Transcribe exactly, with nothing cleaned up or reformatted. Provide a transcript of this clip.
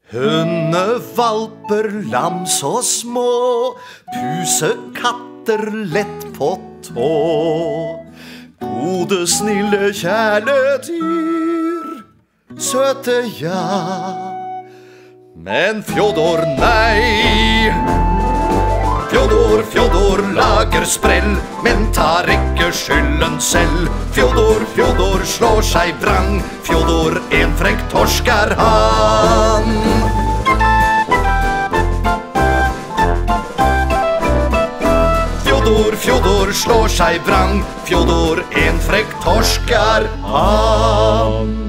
Hundevalper, lam så små, pusekatter lett på tå. Gode, snille kjæledyr, søte ja, men Fjodor nei. Fjodor, Fjodor lager sprell, men tar ikke skylden selv. Fjodor, Fjodor slår seg vrang, Fjodor en frekk torsk er han. Fjodor, Fjodor slår seg vrang, Fjodor en frekk torsk er han.